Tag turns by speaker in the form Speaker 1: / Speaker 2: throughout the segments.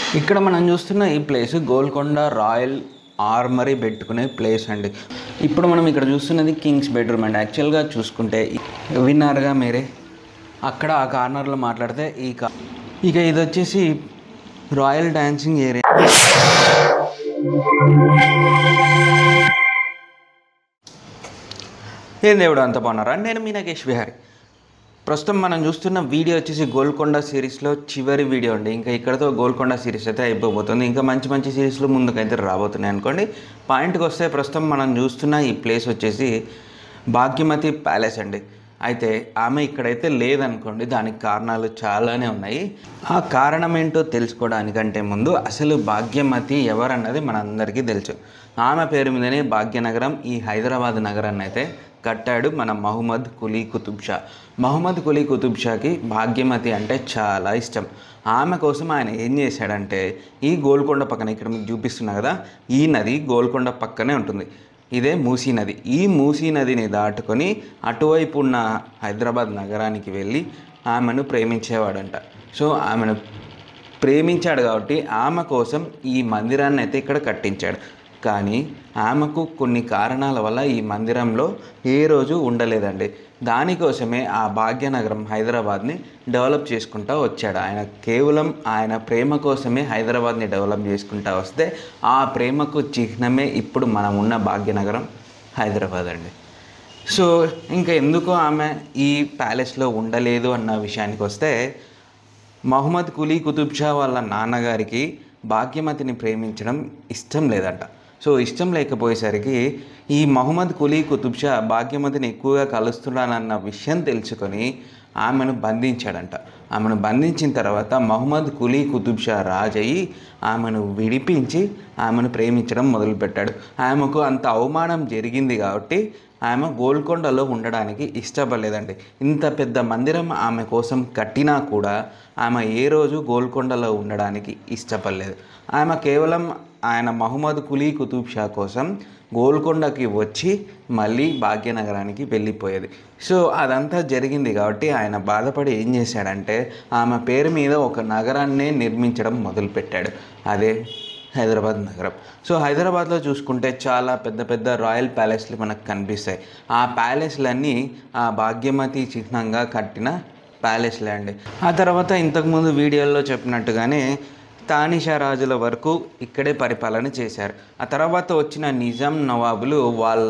Speaker 1: ఇక్కడ మనం చూస్తున్న ఈ ప్లేస్ గోల్కొండ రాయల్ ఆర్మరీ పెట్టుకునే ప్లేస్ అండి. ఇప్పుడు మనం ఇక్కడ చూస్తున్నది కింగ్స్ బెడ్రూమ్ అండి. యాక్చువల్గా చూసుకుంటే విన్నారుగా మీరే, అక్కడ ఆ కార్నర్లో మాట్లాడితే ఇక ఇది వచ్చేసి రాయల్ డాన్సింగ్ ఏరియా. ఏం దేవుడు అంత బాగున్నారా? నేను మీ నాగేష్ విహారీ. ప్రస్తుతం మనం చూస్తున్న వీడియో వచ్చేసి గోల్కొండ సిరీస్లో చివరి వీడియో అండి. ఇంకా ఇక్కడతో గోల్కొండ సిరీస్ అయితే అయిపోతుంది. ఇంకా మంచి మంచి సిరీస్లు ముందుకైతే రాబోతున్నాయి అనుకోండి. పాయింట్కి వస్తే ప్రస్తుతం మనం చూస్తున్న ఈ ప్లేస్ వచ్చేసి భాగ్యమతి ప్యాలెస్ అండి. అయితే ఆమె ఇక్కడైతే లేదనుకోండి, దానికి కారణాలు చాలానే ఉన్నాయి. ఆ కారణం ఏంటో తెలుసుకోవడానికంటే ముందు అసలు భాగ్యమతి ఎవరన్నది మనందరికీ తెలుసు. ఆమె పేరు మీదనే భాగ్యనగరం, ఈ హైదరాబాద్ నగరాన్ని అయితే కట్టాడు మన మహమ్మద్ కులీ కుతుబ్ షా. మహమ్మద్ కులీ కుతుబ్ షాకి భాగ్యమతి అంటే చాలా ఇష్టం. ఆమె కోసం ఆయన ఏం చేశాడంటే, ఈ గోల్కొండ పక్కన ఇక్కడ మీకు చూపిస్తున్నా కదా, ఈ నది గోల్కొండ పక్కనే ఉంటుంది. ఇదే మూసీ నది. ఈ మూసీ నదిని దాటుకొని అటువైపు ఉన్న హైదరాబాద్ నగరానికి వెళ్ళి ఆమెను ప్రేమించేవాడంట. సో ఆమెను ప్రేమించాడు కాబట్టి ఆమె కోసం ఈ మందిరాన్ని అయితే ఇక్కడ కట్టించాడు. కానీ ఆమెకు కొన్ని కారణాల వల్ల ఈ మందిరంలో ఏ రోజు ఉండలేదండి. దానికోసమే ఆ భాగ్యనగరం హైదరాబాద్ని డెవలప్ చేసుకుంటూ వచ్చాడు. ఆయన కేవలం ఆయన ప్రేమ కోసమే హైదరాబాద్ని డెవలప్ చేసుకుంటూ వస్తే ఆ ప్రేమకు చిహ్నమే ఇప్పుడు మనం ఉన్న భాగ్యనగరం హైదరాబాద్ అండి. సో ఇంకా ఎందుకు ఆమె ఈ ప్యాలెస్లో ఉండలేదు అన్న విషయానికి వస్తే, మహమ్మద్ కులీ కుతుబ్ షా వాళ్ళ నాన్నగారికి భాగ్యమతిని ప్రేమించడం ఇష్టం లేదంట. సో ఇష్టం లేకపోయేసరికి ఈ మహమ్మద్ కులీ కుతుబ్ షా భాగ్యమతిని ఎక్కువగా కలుస్తున్నానన్న విషయం తెలుసుకొని ఆమెను బంధించాడంట. ఆమెను బంధించిన తర్వాత మహమ్మద్ కులీ కుతుబ్ షా రాజయ్యి ఆమెను విడిపించి ఆమెను ప్రేమించడం మొదలుపెట్టాడు. ఆమెకు అంత అవమానం జరిగింది కాబట్టి ఆమె గోల్కొండలో ఉండడానికి ఇష్టపడలేదండి. ఇంత పెద్ద మందిరం ఆమె కోసం కట్టినా కూడా ఆమె ఏ రోజు గోల్కొండలో ఉండడానికి ఇష్టపడలేదు. ఆమె కేవలం ఆయన మహమ్మద్ కులీ కుతుబ్ షా కోసం గోల్కొండకి వచ్చి మళ్ళీ భాగ్యనగరానికి వెళ్ళిపోయేది. సో అదంతా జరిగింది కాబట్టి ఆయన బాధపడి ఏం చేశాడంటే, ఆమె పేరు మీద ఒక నగరాన్నే నిర్మించడం మొదలుపెట్టాడు. అదే హైదరాబాద్ నగరం. సో హైదరాబాద్లో చూసుకుంటే చాలా పెద్ద పెద్ద రాయల్ ప్యాలెస్లు మనకు కనిపిస్తాయి. ఆ ప్యాలెస్లన్నీ ఆ భాగ్యమతి చిహ్నంగా కట్టిన ప్యాలెస్లే అండి. ఆ తర్వాత ఇంతకుముందు వీడియోలో చెప్పినట్టుగానే తానిషా రాజుల వరకు ఇక్కడే పరిపాలన చేశారు. ఆ తర్వాత వచ్చిన నిజాం నవాబులు వాళ్ళ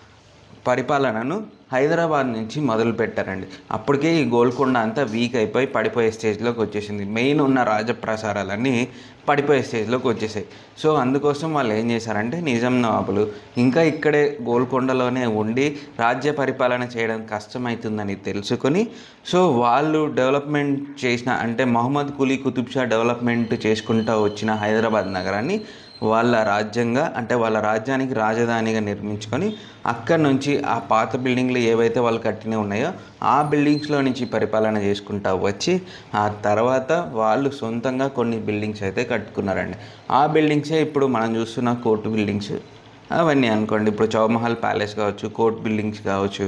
Speaker 1: పరిపాలనను హైదరాబాద్ నుంచి మొదలుపెట్టారండి. అప్పటికే ఈ గోల్కొండ అంతా వీక్ అయిపోయి పడిపోయే స్టేజ్లోకి వచ్చేసింది. మెయిన్ ఉన్న రాజప్రసారాలన్నీ పడిపోయే స్టేజ్లోకి వచ్చేసాయి. సో అందుకోసం వాళ్ళు ఏం చేశారంటే, నిజాం నవాబులు ఇంకా ఇక్కడే గోల్కొండలోనే ఉండి రాజ్య పరిపాలన చేయడం కష్టమవుతుందని తెలుసుకొని, సో వాళ్ళు డెవలప్మెంట్ చేసిన, అంటే మహమ్మద్ కులీ కుతుబ్ షా డెవలప్మెంట్ చేసుకుంటూ వచ్చిన హైదరాబాద్ నగరాన్ని వాళ్ళ రాజ్యంగా, అంటే వాళ్ళ రాజ్యానికి రాజధానిగా నిర్మించుకొని అక్కడి నుంచి ఆ పాత బిల్డింగ్లు ఏవైతే వాళ్ళు కట్టినవి ఉన్నాయో ఆ బిల్డింగ్స్లో నుంచి పరిపాలన చేసుకుంటూ వచ్చి ఆ తర్వాత వాళ్ళు సొంతంగా కొన్ని బిల్డింగ్స్ అయితే కట్టుకున్నారండి. ఆ బిల్డింగ్సే ఇప్పుడు మనం చూస్తున్న కోర్టు బిల్డింగ్స్ అవన్నీ అనుకోండి. ఇప్పుడు చౌమహల్ ప్యాలెస్ కావచ్చు, కోర్ట్ బిల్డింగ్స్ కావచ్చు.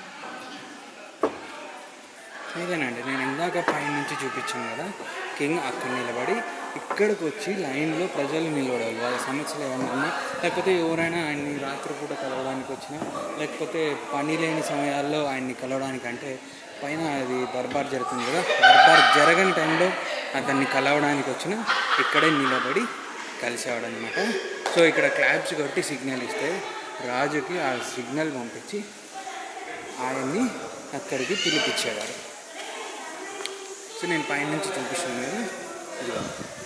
Speaker 2: ఇదేనండి నేను ఇందాక పైన నుంచి చూపించాను కదా, కింగ్ అక్కడ నిలబడి ఇక్కడికి వచ్చి లైన్లో ప్రజలు నిలబడాలి. వాళ్ళ సమస్యలు ఏమైనా ఉన్నా, లేకపోతే ఎవరైనా ఆయన్ని రాత్రిపూట కలవడానికి వచ్చినా, లేకపోతే పని లేని సమయాల్లో ఆయన్ని కలవడానికి, అంటే పైన అది దర్బార్ జరుగుతుంది కదా, దర్బార్ జరగని టైంలో అతన్ని కలవడానికి వచ్చినా ఇక్కడే నిలబడి కలిసేవాడు అనమాట. సో ఇక్కడ క్లాప్స్ కొట్టి సిగ్నల్ ఇస్తే రాజుకి ఆ సిగ్నల్ పంపించి ఆయన్ని అక్కడికి పిలిపించేవారు. సో నేను పైన నుంచి చూపిస్తాను కదా, ఇదిగో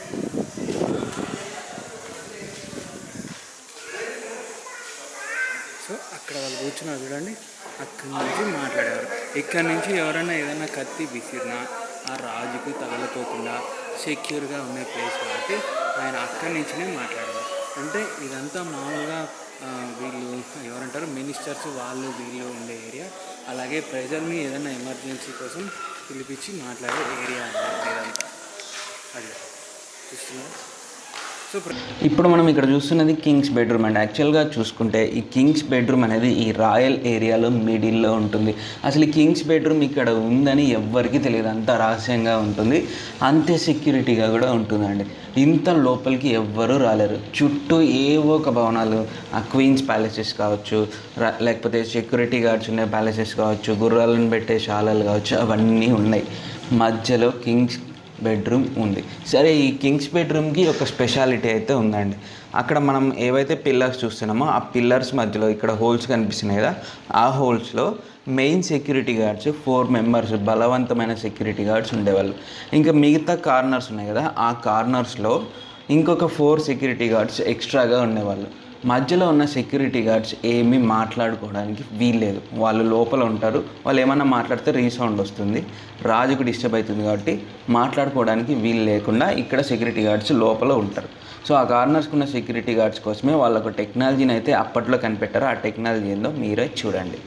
Speaker 2: సో అక్కడ వాళ్ళు కూర్చున్నారు చూడండి, అక్కడి నుంచి మాట్లాడేవారు. ఇక్కడి నుంచి ఎవరైనా ఏదైనా కత్తి విసిరినా ఆ రాజుకు తగలకోకుండా సెక్యూర్గా ఉన్న ప్లేస్ కాబట్టి ఆయన అక్కడి నుంచినే మాట్లాడేవారు. అంటే ఇదంతా మామూలుగా వీళ్ళు ఎవరంటారు, మినిస్టర్స్ వాళ్ళు వీళ్ళు ఉండే ఏరియా. అలాగే ప్రజల్ని ఏదైనా ఎమర్జెన్సీ కోసం పిలిపించి మాట్లాడే ఏరియా అన్నమాట ఇదంతా. అది చూస్తున్నారు. సో
Speaker 1: ఇప్పుడు మనం ఇక్కడ చూస్తున్నది కింగ్స్ బెడ్రూమ్ అండి. యాక్చువల్గా చూసుకుంటే ఈ కింగ్స్ బెడ్రూమ్ అనేది ఈ రాయల్ ఏరియాలో మిడిల్లో ఉంటుంది. అసలు ఈ కింగ్స్ బెడ్రూమ్ ఇక్కడ ఉందని ఎవ్వరికీ తెలియదు, అంత రహస్యంగా ఉంటుంది, అంతే సెక్యూరిటీగా కూడా ఉంటుందండి. ఇంత లోపలికి ఎవ్వరూ రాలేరు. చుట్టూ ఏవో ఒక భవనాలు, ఆ క్వీన్స్ ప్యాలెసెస్ కావచ్చు, లేకపోతే సెక్యూరిటీ గార్డ్స్ ఉండే ప్యాలెసెస్ కావచ్చు, గుర్రాలను పెట్టే శాలలు కావచ్చు, అవన్నీ ఉన్నాయి. మధ్యలో కింగ్స్ బెడ్రూమ్ ఉంది. సరే, ఈ కింగ్స్ బెడ్రూమ్కి ఒక స్పెషాలిటీ అయితే ఉందండి. అక్కడ మనం ఏవైతే పిల్లర్స్ చూస్తున్నామో ఆ పిల్లర్స్ మధ్యలో ఇక్కడ హోల్స్ కనిపిస్తున్నాయి కదా, ఆ హోల్స్లో మెయిన్ సెక్యూరిటీ గార్డ్స్ 4 మెంబర్స్, బలవంతమైన సెక్యూరిటీ గార్డ్స్ ఉండేవాళ్ళు. ఇంకా మిగతా కార్నర్స్ ఉన్నాయి కదా, ఆ కార్నర్స్లో ఇంకొక 4 సెక్యూరిటీ గార్డ్స్ ఎక్స్ట్రాగా ఉండేవాళ్ళు. మధ్యలో ఉన్న సెక్యూరిటీ గార్డ్స్ ఏమీ మాట్లాడుకోవడానికి వీల్లేదు. వాళ్ళు లోపల ఉంటారు. వాళ్ళు ఏమన్నా మాట్లాడితే రీసౌండ్ వస్తుంది, రాజుకు డిస్టర్బ్ అవుతుంది. కాబట్టి మాట్లాడుకోవడానికి వీలు లేకుండా ఇక్కడ సెక్యూరిటీ గార్డ్స్ లోపల ఉంటారు. సో ఆ కార్నర్స్కి ఉన్న సెక్యూరిటీ గార్డ్స్ కోసమే వాళ్ళకు టెక్నాలజీని అయితే అప్పట్లో కనిపెట్టారు. ఆ టెక్నాలజీ ఏందో మీరే చూడండి.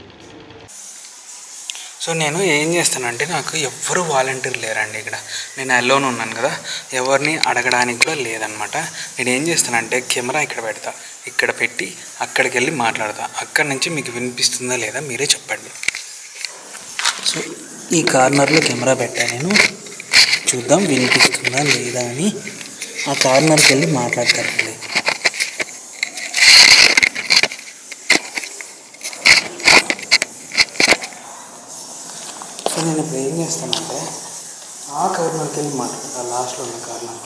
Speaker 2: సో నేను ఏం చేస్తానంటే, నాకు ఎవ్వరు వాలంటీర్ లేరండి ఇక్కడ. నేను అలోన్ ఉన్నాను కదా, ఎవరిని అడగడానికి కూడా లేదనమాట. నేను ఏం చేస్తానంటే కెమెరా ఇక్కడ పెడతా, ఇక్కడ పెట్టి అక్కడికి వెళ్ళి మాట్లాడతా. అక్కడి నుంచి మీకు వినిపిస్తుందా లేదా మీరే చెప్పండి. సో ఈ కార్నర్లో కెమెరా పెట్టా నేను, చూద్దాం వినిపిస్తుందా లేదా అని. ఆ కార్నర్కి వెళ్ళి మాట్లాడతానండి. సో నేను ఇప్పుడు ఏం చేస్తానంటే ఆ కార్నర్కి వెళ్ళి మాట్లాడతాను, లాస్ట్లో ఉన్న కార్నర్కి.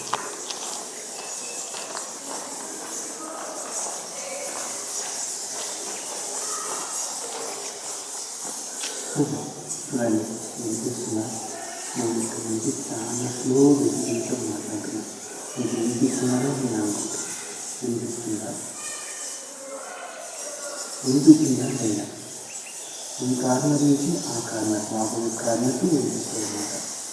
Speaker 3: వినిపిస్తున్నా? నేను ఇక్కడ నుంచి చాలా స్లో వినిపించో మాట్లాడుతున్నా. మీకు వినిపిస్తున్నారో నేను అనుకుంటున్నా. వినిపిస్తుందా లేదా? ఈ కార్నర్ నుంచి ఆ కార్నర్, ఆపోజిట్ కార్నర్కి వినిపిస్తుంది అన్నమాట.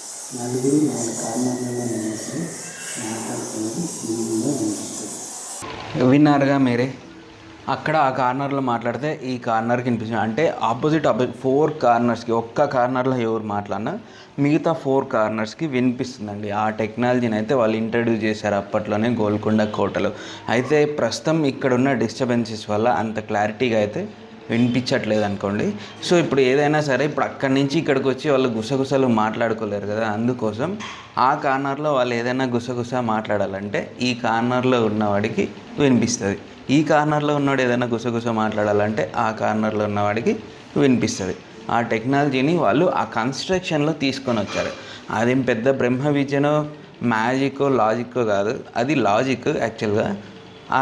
Speaker 3: 4 కార్నర్లలో నిలిచి మాట్లాడుతున్నది ఈజీగా వినిపిస్తుంది.
Speaker 1: విన్నారుగా మీరే, అక్కడ ఆ కార్నర్లో మాట్లాడితే ఈ కార్నర్కి వినిపిస్తుంది. అంటే ఆపోజిట్ 4 కార్నర్స్కి, ఒక్క కార్నర్లో ఎవరు మాట్లాడినా మిగతా 4 కార్నర్స్కి వినిపిస్తుందండి. ఆ టెక్నాలజీని అయితే వాళ్ళు ఇంట్రడ్యూస్ చేశారు అప్పట్లోనే గోల్కొండ కోటలో. అయితే ప్రస్తుతం ఇక్కడున్న డిస్టర్బెన్సెస్ వల్ల అంత క్లారిటీగా అయితే వినిపించట్లేదు అనుకోండి. సో ఇప్పుడు ఏదైనా సరే, ఇప్పుడు అక్కడి నుంచి ఇక్కడికి వచ్చి వాళ్ళు గుసగుసలు మాట్లాడుకోలేరు కదా, అందుకోసం ఆ కార్నర్లో వాళ్ళు ఏదైనా గుసగుస మాట్లాడాలంటే ఈ కార్నర్లో ఉన్నవాడికి వినిపిస్తుంది. ఈ కార్నర్లో ఉన్నవాడు ఏదైనా గుసగుస మాట్లాడాలంటే ఆ కార్నర్లో ఉన్నవాడికి వినిపిస్తుంది. ఆ టెక్నాలజీని వాళ్ళు ఆ కన్స్ట్రక్షన్లో తీసుకొని వచ్చారు. అదేం పెద్ద బ్రహ్మ విద్యనో మ్యాజికో లాజిక్కో కాదు, అది లాజిక్ యాక్చువల్గా. ఆ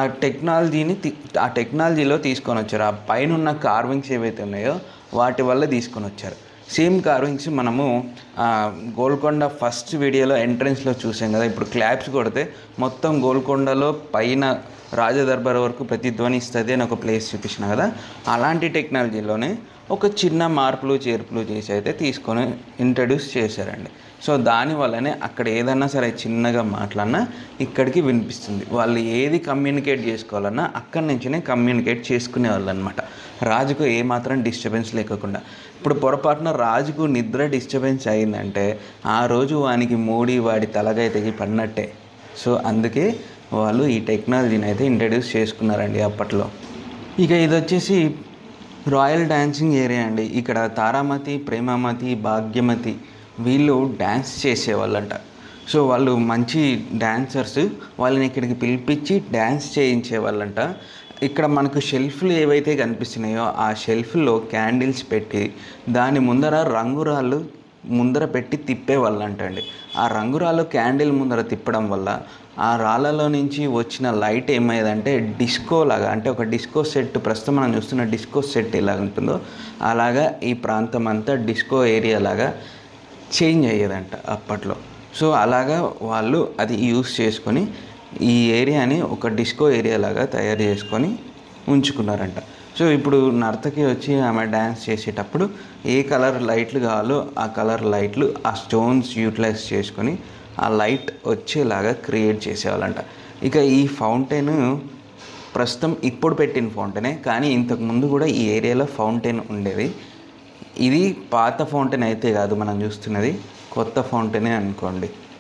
Speaker 1: టెక్నాలజీలో తీసుకొని వచ్చారు. ఆ పైన ఉన్న కార్వింగ్స్ ఏవైతే ఉన్నాయో వాటి వల్ల తీసుకొని వచ్చారు. సేమ్ కార్వింగ్స్ మనము గోల్కొండ ఫస్ట్ వీడియోలో ఎంట్రన్స్లో చూసాం కదా. ఇప్పుడు క్లాప్స్ కొడితే మొత్తం గోల్కొండలో పైన రాజదర్బార్ వరకు ప్రతిధ్వనిస్తుంది అని ఒక ప్లేస్ చూపించిన కదా, అలాంటి టెక్నాలజీలోనే ఒక చిన్న మార్పులు చేర్పులు చేసి అయితే తీసుకొని ఇంట్రడ్యూస్ చేశారండి. సో దానివల్లనే అక్కడ ఏదన్నా సరే చిన్నగా మాట్లాడినా ఇక్కడికి వినిపిస్తుంది. వాళ్ళు ఏది కమ్యూనికేట్ చేసుకోవాలన్నా అక్కడి నుంచినే కమ్యూనికేట్ చేసుకునేవాళ్ళు అనమాట, రాజుకు ఏమాత్రం డిస్టర్బెన్స్ లేకుండా. ఇప్పుడు పొరపాటున రాజుకు నిద్ర డిస్టర్బెన్స్ అయిందంటే ఆ రోజు వానికి మూడి వాడి తలగై తెగి పడినట్టే. సో అందుకే వాళ్ళు ఈ టెక్నాలజీని అయితే ఇంట్రడ్యూస్ చేసుకున్నారండి అప్పట్లో. ఇక ఇది వచ్చేసి రాయల్ డ్యాన్సింగ్ ఏరియా అండి. ఇక్కడ తారామతి, ప్రేమామతి, భాగ్యమతి వీళ్ళు డ్యాన్స్ చేసేవాళ్ళంట. సో వాళ్ళు మంచి డ్యాన్సర్స్, వాళ్ళని ఇక్కడికి పిలిపించి డ్యాన్స్ చేయించేవాళ్ళంట. ఇక్కడ మనకు షెల్ఫ్లు ఏవైతే కనిపిస్తున్నాయో ఆ షెల్ఫ్లో క్యాండిల్స్ పెట్టి దాని ముందర రంగురాళ్ళు ముందర పెట్టి తిప్పేవాళ్ళంటండి. ఆ రంగురాళ్ళు క్యాండిల్ ముందర తిప్పడం వల్ల ఆ రాళ్ళలో నుంచి వచ్చిన లైట్ ఏమయ్యేదంటే డిస్కో లాగా, అంటే ఒక డిస్కో సెట్, ప్రస్తుతం మనం చూస్తున్న డిస్కో సెట్ ఎలా ఉంటుందో అలాగా ఈ ప్రాంతం అంతా డిస్కో ఏరియా లాగా చేంజ్ అయ్యేదంట అప్పట్లో. సో అలాగా వాళ్ళు అది యూస్ చేసుకొని ఈ ఏరియాని ఒక డిస్కో ఏరియా లాగా తయారు చేసుకొని ఉంచుకున్నారంట. సో ఇప్పుడు నర్తకి వచ్చి ఆమె డ్యాన్స్ చేసేటప్పుడు ఏ కలర్ లైట్లు కావాలో ఆ కలర్ లైట్లు ఆ స్టోన్స్ యూటిలైజ్ చేసుకొని ఆ లైట్ వచ్చేలాగా క్రియేట్ చేసేవాళ్ళంట. ఇక ఈ ఫౌంటైన్ ప్రస్తుతం ఇప్పుడు పెట్టిన ఫౌంటైనే, కానీ ఇంతకుముందు కూడా ఈ ఏరియాలో ఫౌంటైన్ ఉండేది. ఇది పాత ఫౌంటైన్ అయితే కాదు మనం చూస్తున్నది, కొత్త ఫౌంటైనే అనుకోండి.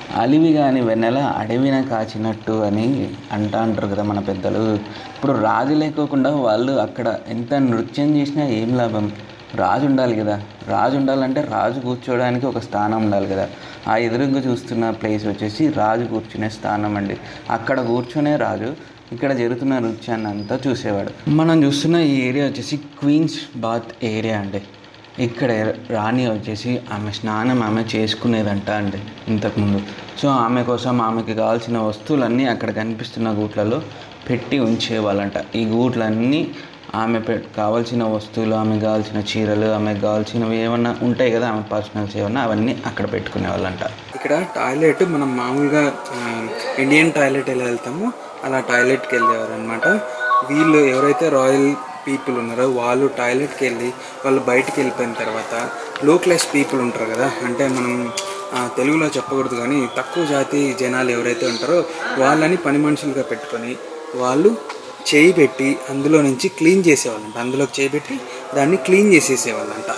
Speaker 1: అలివి కాని వెన్నెల అడవిన కాచినట్టు అని అంటారు కదా మన పెద్దలు. ఇప్పుడు రాజు లేకోకుండా వాళ్ళు అక్కడ ఎంత నృత్యం చేసినా ఏం లాభం? రాజు ఉండాలి కదా. రాజు ఉండాలంటే రాజు కూర్చోవడానికి ఒక స్థానం ఉండాలి కదా. ఆ ఎదురుగా చూస్తున్న ప్లేస్ వచ్చేసి రాజు కూర్చునే స్థానం అండి. అక్కడ కూర్చునే రాజు ఇక్కడ జరుగుతున్న నృత్యాన్ని అంతా చూసేవాడు. మనం చూస్తున్న ఈ ఏరియా వచ్చేసి క్వీన్స్ బాత్ ఏరియా అండి. ఇక్కడ రాణి వచ్చేసి ఆమె స్నానం ఆమె చేసుకునేదంట అండి ఇంతకుముందు. సో ఆమె కోసం ఆమెకి కావాల్సిన వస్తువులన్నీ అక్కడ కనిపిస్తున్న గూట్లలో పెట్టి ఉంచేవాళ్ళంట. ఈ గూట్లన్నీ ఆమె కావాల్సిన వస్తువులు, ఆమెకు కావాల్సిన చీరలు, ఆమెకు కావాల్సినవి ఏమన్నా ఉంటాయి కదా, ఆమె పర్సనల్స్ ఏమన్నా, అవన్నీ అక్కడ పెట్టుకునే వాళ్ళంట.
Speaker 2: ఇక్కడ టాయిలెట్ మనం మామూలుగా ఇండియన్ టాయిలెట్ ఎలా వెళ్తామో అలా టాయిలెట్కి వెళ్ళేవారు అనమాట. వీళ్ళు ఎవరైతే రాయల్ పీపుల్ ఉన్నారో వాళ్ళు టాయిలెట్కి వెళ్ళి వాళ్ళు బయటికి వెళ్ళిపోయిన తర్వాత లో క్లాస్ పీపుల్ ఉంటారు కదా, అంటే మనం తెలుగులో చెప్పకూడదు కానీ తక్కువ జాతి జనాలు ఎవరైతే ఉంటారో వాళ్ళని పని మనుషులుగా పెట్టుకొని వాళ్ళు చేయి పెట్టి అందులో నుంచి క్లీన్ చేసేవాళ్ళంట. అందులోకి చేయి పెట్టి దాన్ని క్లీన్ చేసేసేవాళ్ళంట.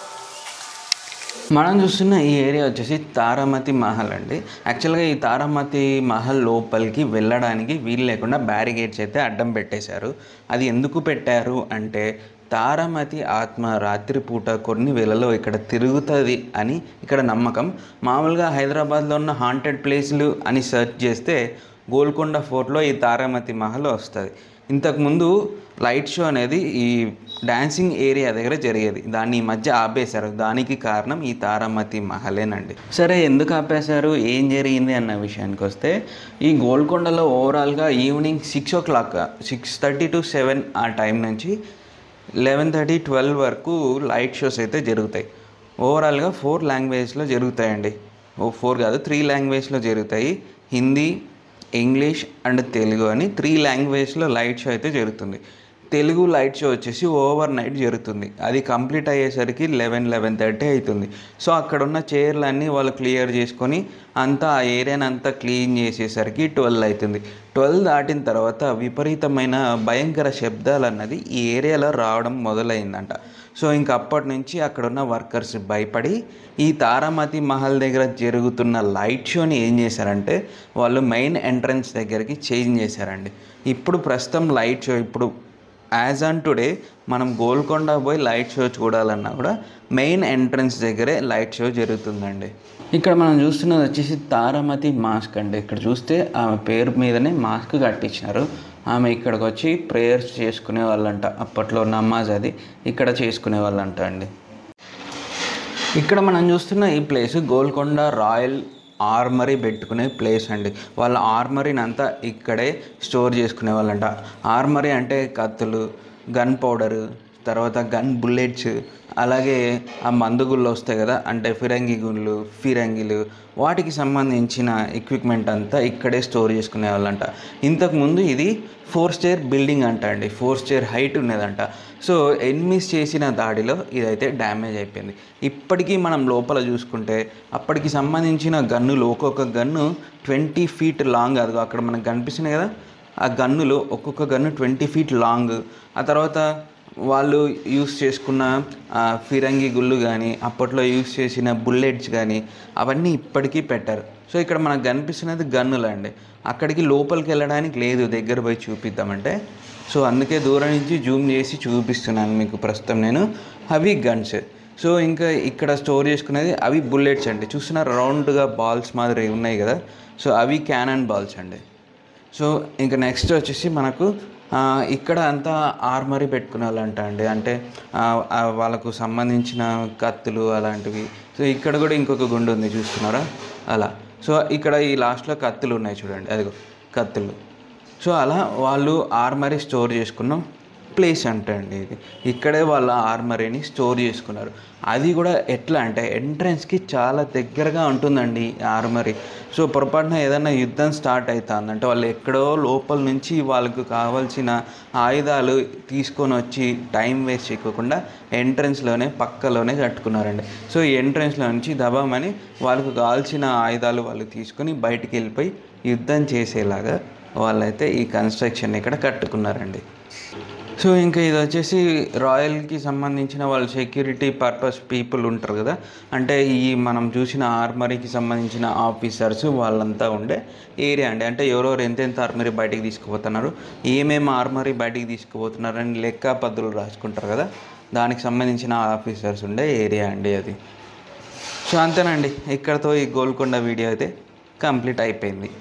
Speaker 1: మనం చూస్తున్న ఈ ఏరియా వచ్చేసి తారామతి మహల్ అండి. యాక్చువల్గా ఈ తారామతి మహల్ లోపలికి వెళ్ళడానికి వీలు లేకుండా బ్యారిగేడ్స్ అయితే అడ్డం పెట్టేశారు. అది ఎందుకు పెట్టారు అంటే తారామతి ఆత్మ రాత్రిపూట కొన్ని వేళలో ఇక్కడ తిరుగుతుంది అని ఇక్కడ నమ్మకం. మామూలుగా హైదరాబాద్లో ఉన్న హాంటెడ్ ప్లేస్లు అని సెర్చ్ చేస్తే గోల్కొండ ఫోర్ట్లో ఈ తారామతి మహల్ వస్తుంది. ఇంతకుముందు లైట్ షో అనేది ఈ డాన్సింగ్ ఏరియా దగ్గర జరిగేది. దాన్ని ఈ మధ్య ఆపేశారు. దానికి కారణం ఈ తారామతి మహలేనండి. సరే, ఎందుకు ఆపేశారు, ఏం జరిగింది అన్న విషయానికి వస్తే ఈ గోల్కొండలో ఓవరాల్గా ఈవినింగ్ 6 o'clock 6:30 to 7 ఆ టైం నుంచి 11:30, 12 వరకు లైట్ షోస్ అయితే జరుగుతాయి. ఓవరాల్గా 4 లాంగ్వేజ్లో జరుగుతాయండి. 4 కాదు 3 లాంగ్వేజ్లో జరుగుతాయి. హిందీ, ఇంగ్లీష్ అండ్ తెలుగు అని 3 లాంగ్వేజ్లో లైట్ షో అయితే జరుగుతుంది. తెలుగు లైట్ షో వచ్చేసి ఓవర్ నైట్ జరుగుతుంది. అది కంప్లీట్ అయ్యేసరికి 11-11:30 అవుతుంది. సో అక్కడ ఉన్న చైర్లన్నీ వాళ్ళు క్లియర్ చేసుకొని అంతా ఆ ఏరియాని అంతా క్లీన్ చేసేసరికి 12 అవుతుంది. 12 దాటిన తర్వాత విపరీతమైన భయంకర శబ్దాలు అన్నది ఈ ఏరియాలో రావడం మొదలైందంట. సో ఇంక అప్పటి నుంచి అక్కడ ఉన్న వర్కర్స్ భయపడి ఈ తారామతి మహల్ దగ్గర జరుగుతున్న లైట్ షోని ఏం చేశారంటే వాళ్ళు మెయిన్ ఎంట్రన్స్ దగ్గరికి చేంజ్ చేశారండి. ఇప్పుడు ప్రస్తుతం లైట్ షో ఇప్పుడు యాజ్ ఆన్ టుడే మనం గోల్కొండ పోయి లైట్ షో చూడాలన్నా కూడా మెయిన్ ఎంట్రన్స్ దగ్గరే లైట్ షో జరుగుతుందండి. ఇక్కడ మనం చూస్తున్నది వచ్చేసి తారామతి మాస్క్ అండి. ఇక్కడ చూస్తే ఆమె పేరు మీదనే మాస్క్ కట్టించినారు. ఆమె ఇక్కడికి వచ్చి ప్రేయర్స్ చేసుకునే వాళ్ళంట. అప్పట్లో నమాజ్ అది ఇక్కడ చేసుకునే వాళ్ళంట అండి. ఇక్కడ మనం చూస్తున్న ఈ ప్లేస్ గోల్కొండ రాయల్ ఆర్మరీ పెట్టుకునే ప్లేస్ అండి. వాళ్ళ ఆర్మరీని అంతా ఇక్కడే స్టోర్ చేసుకునే వాళ్ళంట. ఆర్మరీ అంటే కత్తులు, గన్ పౌడరు, తర్వాత గన్ బుల్లెట్స్, అలాగే ఆ మందుగుళ్ళు వస్తాయి కదా, అంటే ఫిరంగి గుళ్ళు, ఫిరంగిలు, వాటికి సంబంధించిన ఎక్విప్మెంట్ అంతా ఇక్కడే స్టోర్ చేసుకునే వాళ్ళంట. ఇంతకుముందు ఇది 4 స్టేర్ బిల్డింగ్ అంట అండి. 4 స్టేర్ హైట్ ఉన్నదంట. సో ఎనిమిస్ చేసిన దాడిలో ఇదైతే డ్యామేజ్ అయిపోయింది. ఇప్పటికీ మనం లోపల చూసుకుంటే అప్పటికి సంబంధించిన గన్నులు ఒక్కొక్క గన్ను 20 feet లాంగ్. అదిగో అక్కడ మనకు కనిపిస్తున్నాయి కదా, ఆ గన్నులు ఒక్కొక్క గన్ను 20 feet లాంగ్. ఆ తర్వాత వాళ్ళు యూస్ చేసుకున్న ఫిరంగి గుళ్ళు కానీ అప్పట్లో యూస్ చేసిన బుల్లెట్స్ కానీ అవన్నీ ఇప్పటికీ పెట్టారు. సో ఇక్కడ మనకు కనిపిస్తున్నది గన్నులు అండి. అక్కడికి లోపలికి వెళ్ళడానికి లేదు, దగ్గర పోయి చూపిద్దామంటే. సో అందుకే దూరం నుంచి జూమ్ చేసి చూపిస్తున్నాను మీకు ప్రస్తుతం నేను. అవి గన్స్. సో ఇంకా ఇక్కడ స్టోర్ చేసుకునేది అవి బుల్లెట్స్ అండి. చూస్తున్న రౌండ్గా బాల్స్ మాదిరి ఉన్నాయి కదా, సో అవి క్యానన్ బాల్స్ అండి. సో ఇంకా నెక్స్ట్ వచ్చేసి మనకు ఇక్కడ అంతా ఆర్మరీ పెట్టుకునే వాళ్ళంట అండి. అంటే వాళ్ళకు సంబంధించిన కత్తులు అలాంటివి. సో ఇక్కడ కూడా ఇంకొక గుండు ఉంది చూస్తున్నారా అలా. సో ఇక్కడ ఈ లాస్ట్లో కత్తులు ఉన్నాయి చూడండి, అదిగో కత్తులు. సో అలా వాళ్ళు ఆర్మరీ స్టోర్ చేసుకున్న ప్లేస్ అంట అండి ఇది. ఇక్కడే వాళ్ళ ఆర్మరీని స్టోర్ చేసుకున్నారు. అది కూడా ఎట్లా అంటే ఎంట్రన్స్కి చాలా దగ్గరగా ఉంటుందండి ఆర్మరీ. సో పొరపాటున ఏదైనా యుద్ధం స్టార్ట్ అవుతుందంటే వాళ్ళు ఎక్కడో లోపల నుంచి వాళ్ళకు కావాల్సిన ఆయుధాలు తీసుకొని వచ్చి టైం వేస్ట్ చేయకుండా ఎంట్రన్స్లోనే పక్కలోనే కట్టుకున్నారండి. సో ఈ ఎంట్రన్స్లో నుంచి దబామని వాళ్ళకు కావాల్సిన ఆయుధాలు వాళ్ళు తీసుకొని బయటికి వెళ్ళిపోయి యుద్ధం చేసేలాగా వాళ్ళైతే ఈ కన్స్ట్రక్షన్ ఇక్కడ కట్టుకున్నారండి. సో ఇంకా ఇది వచ్చేసి రాయల్కి సంబంధించిన వాళ్ళు సెక్యూరిటీ పర్పస్ పీపుల్ ఉంటారు కదా, అంటే ఈ మనం చూసిన ఆర్మరీకి సంబంధించిన ఆఫీసర్స్ వాళ్ళంతా ఉండే ఏరియా అండి. అంటే ఎవరెవరు ఎంతెంత ఆర్మరీ బయటికి తీసుకుపోతున్నారు, ఏమేమి ఆర్మరీ బయటికి తీసుకుపోతున్నారు అని లెక్క పద్ధతులు రాసుకుంటారు కదా, దానికి సంబంధించిన ఆఫీసర్స్ ఉండే ఏరియా అండి అది. సో అంతేనండి, ఇక్కడతో ఈ గోల్కొండ వీడియో అయితే కంప్లీట్ అయిపోయింది.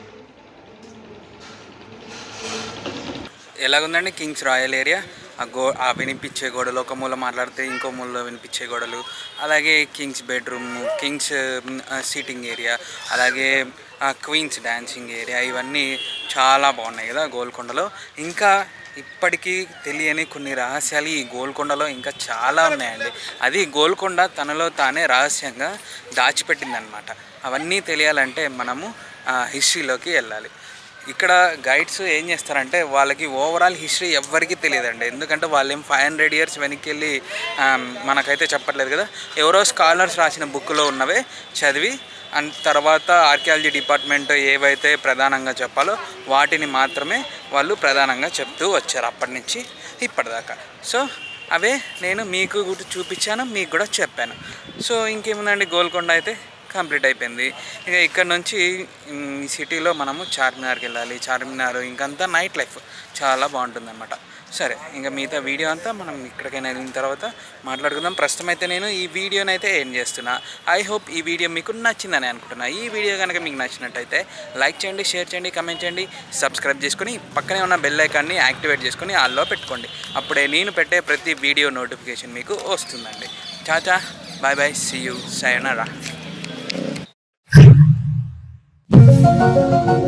Speaker 2: ఎలాగుందండి కింగ్స్ రాయల్ ఏరియా? ఆ వినిపించే గోడలు, ఒక మూల మాట్లాడితే ఇంకో మూలలో వినిపించే గోడలు, అలాగే kings bedroom, kings seating area, అలాగే క్వీన్స్ డ్యాన్సింగ్ ఏరియా, ఇవన్నీ చాలా బాగున్నాయి కదా గోల్కొండలో. ఇంకా ఇప్పటికీ తెలియని కొన్ని రహస్యాలు ఈ గోల్కొండలో ఇంకా చాలా ఉన్నాయండి. అది గోల్కొండ తనలో తానే రహస్యంగా దాచిపెట్టిందనమాట. అవన్నీ తెలియాలంటే మనము హిస్టరీలోకి వెళ్ళాలి. ఇక్కడ గైడ్స్ ఏం చేస్తారంటే వాళ్ళకి ఓవరాల్ హిస్టరీ ఎవ్వరికీ తెలియదండి. ఎందుకంటే వాళ్ళు ఏం 500 years వెనక్కి వెళ్ళి మనకైతే చెప్పట్లేదు కదా, ఎవరో స్కాలర్స్ రాసిన బుక్లో ఉన్నవే చదివి అండ్ తర్వాత ఆర్కియాలజీ డిపార్ట్మెంట్ ఏవైతే ప్రధానంగా చెప్పాలో వాటిని మాత్రమే వాళ్ళు ప్రధానంగా చెప్తూ వచ్చారు అప్పటి నుంచి ఇప్పటిదాకా. సో అవే నేను మీకు కూడా చూపించాను, మీకు కూడా చెప్పాను. సో ఇంకేముందండి, గోల్కొండ అయితే కంప్లీట్ అయిపోయింది. ఇక ఇక్కడ నుంచి ఈ సిటీలో మనము చార్మినార్కి వెళ్ళాలి. చార్మినార్ ఇంకంతా నైట్ లైఫ్ చాలా బాగుంటుంది అనమాట. సరే, ఇంకా మిగతా వీడియో అంతా మనం ఇక్కడికైనా వెళ్ళిన తర్వాత మాట్లాడుకుందాం. ప్రస్తుతం అయితే నేను ఈ వీడియోని అయితే ఏం చేస్తున్నా. ఐ హోప్ ఈ వీడియో మీకు నచ్చిందని అనుకుంటున్నా. ఈ వీడియో కనుక మీకు నచ్చినట్టయితే లైక్ చేయండి, షేర్ చేయండి, కమెంట్ చేయండి, సబ్స్క్రైబ్ చేసుకొని పక్కనే ఉన్న బెల్ ఐకాన్ని యాక్టివేట్ చేసుకొని ఆల్లో పెట్టుకోండి. అప్పుడే నేను పెట్టే ప్రతి వీడియో నోటిఫికేషన్ మీకు వస్తుందండి. చాచా, bye bye, see you, sayonara.